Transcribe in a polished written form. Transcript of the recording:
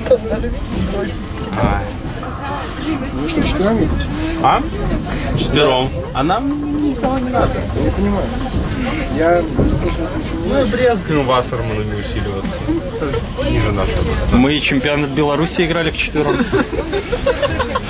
Вы что, четвером едете? А? Четвером. А нам никого не надо. Я не понимаю. Я... Ну и брезгуем Вассерману не усиливаться. Ниже нашего. Мы чемпионат Беларуси играли вчетвером.